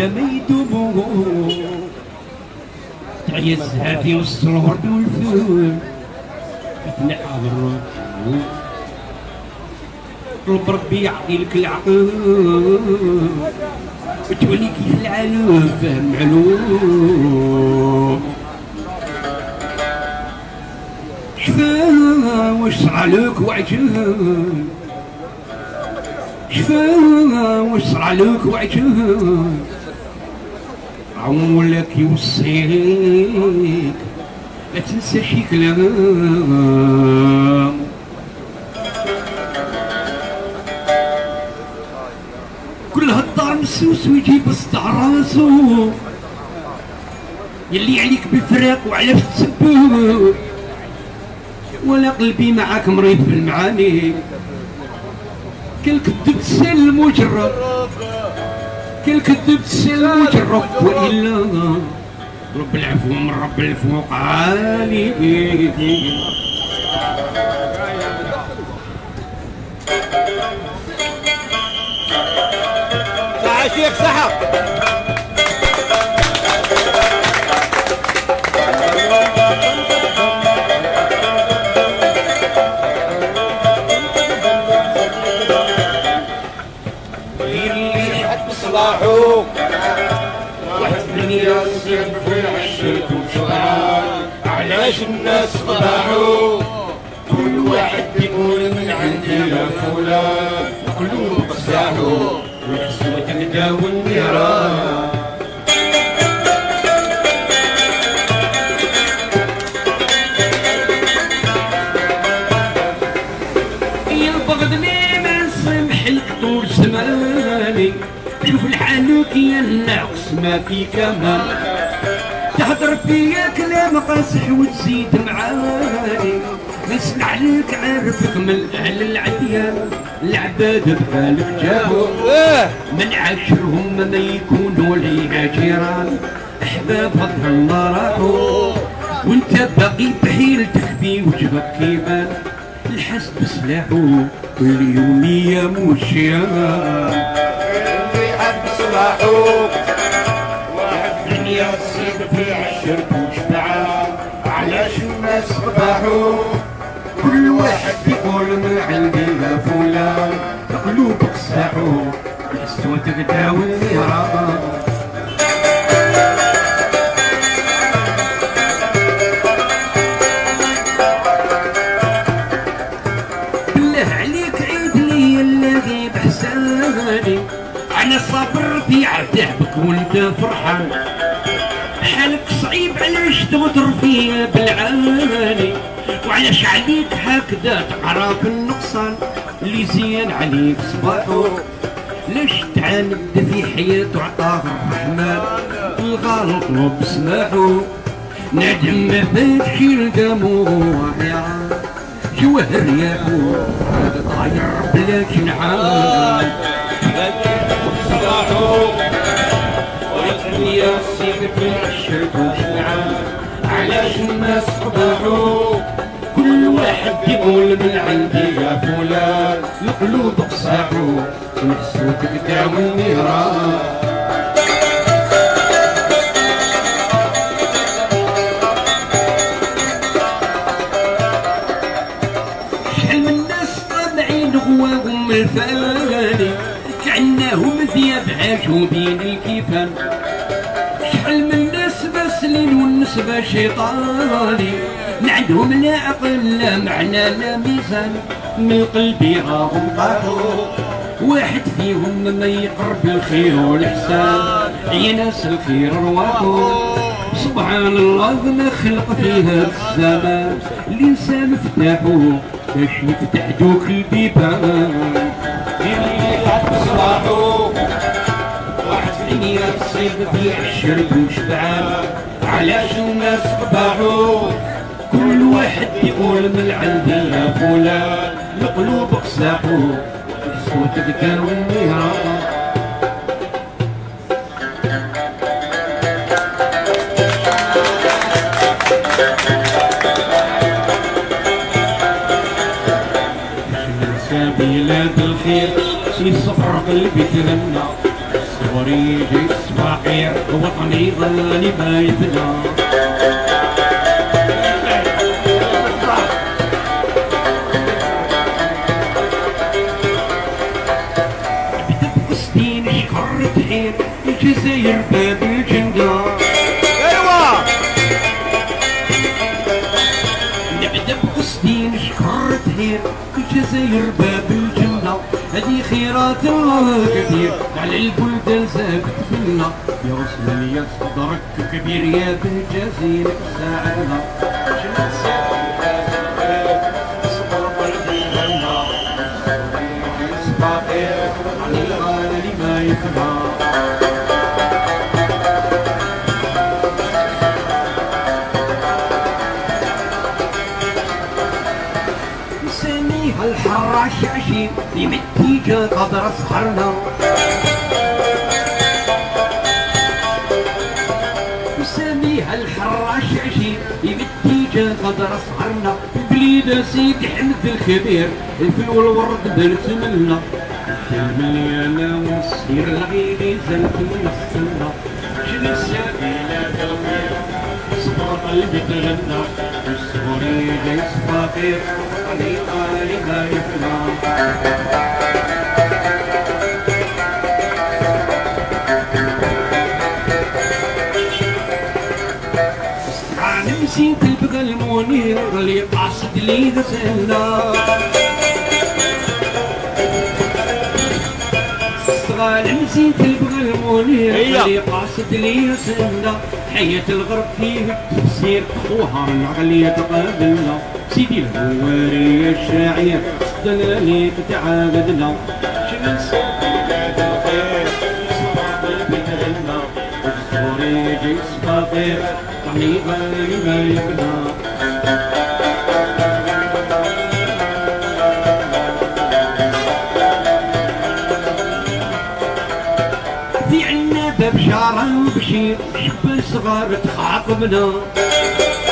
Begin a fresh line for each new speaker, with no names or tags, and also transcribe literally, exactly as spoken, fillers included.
ما يدومو تعيا الزهافي وسط الورد والفول تنحى بالروح طلب ربي يعطيلك العقل وتولي كيف العالم فهم معلوم شفا واش صرالك وعجل شفا واش صرالك وعجل عمولك يوصيك لا تنسى شي كلام كل هالدار مسوس ويجيب صدع راسو يلي عليك بالفراق وعلاش تسبب ولا قلبي معاك مريض في المعاني كالكذب تسال مجرب كالكذب تسال مجرب والا رب العفو من رب الفوق عالي
صح شيخ صح صلاحو واحد الدنيا يصير في عشرة وشعار علاش الناس طبعوا كل واحد يقول من عندي يا فلان قلوب قساحو والحسوة تبدا والنيران يبغضني ما نسمح لك طول زماني شوف الحالوك يا الناقص ما في كمان تهضر فيا كلام قاصح وتزيد معاني نسمع لك عارفك من اهل العديان العباد بحالك جابوا من عاشرهم ما يكونوا ليها جيران احباب غض الله راحوا وانت باقي بحيلتك في وجهك كيبان الحسب سلاحو واليومية موشيان واحد دنيا تصيب في عشرة وشبعان علاش الناس صباحو كل واحد يقول من عندي يا فلان قلوبك ساحو الحسوة تبدا والنيران بالله عليك عيد لي الذي بحساني أنا صابر في عذابك وأنت فرحان حالك صعيب علاش تغدر فيا بالعاني وعلاش عليك هكذا تقرا في النقصان اللي زين عليك صباحو لاش تعاند في حياته عطاه الرحمن الغلط وبسماحو نادم ما فاتش الدموع يا جوهر ياهو طاير بلا جنحان صباحو والدنيا تصيب في عشرة وشبعان علاش الناس صباحو كل واحد يقول من عندي يا فلان القلوب قساحو ونحسو تبدا والنيران شحال من ناس طالعين غواهم الفاني كأنهم ذياب عاشوا بين الكيفان شحال من ناس باسلين والنسبة شيطاني ما عندهم لا عقل لا معنى لا ميزان من القلب راهم طاحوا واحد فيهم ما يقرب الخير والإحسان يا ناس الخير رواحو سبحان الله ما خلق فيها الزمان الإنسان فتاحو باش يفتح دوك البيبان صلاحو واحد الدنيا تصيب في عشرة وشبعان علاش الناس طباحو كل واحد يقول من عندي يا فلان القلوب قساحو الحسوة تبكى والنيران بلاد الخير يصفر قلبي تغنى صغري جيت فقير وطني غالي ما يفنى بدأ بقصدين شكر تحير الجزاير باب الجنة
ايوه
نبدأ بقصدين شكر تحير الجزاير باب الجنة هذه خيرات الله كثير على البلدان زابت بنا يا رسول يا صدرك كبير يا بالجزيرة ساعدنا صبر قلبي لنا صباقير عن الغالي ما يفنى نسميها الحراش عشير يمديك قدر سهرنا نسميها الحراش عشير يمديك قدر سهرنا بليد سيدي حمد الخبير الفل والورد بنت منا المليانة والسير الغيري زلت من السنة جلس سبيلة الخير صبر قلبي تغنى الصغري جيس فقير علي غالي ما يفنى أنا نسيت البقى المنير اللي قاصد لي غزلنا صغار نسيت البقى المنير اللي قاصد لي غزلنا حياة الغرب فيه التفسير وهرنا علي تقابلنا سيدي الهواري الشاعر دلالي تعاقدنا شنو سبيلات الخير صبر قلبي تغنى الصغري جيس فقير طعمي غالي ما يفنى في عنا باب شارع وبشير شب الصغار تخاطبنا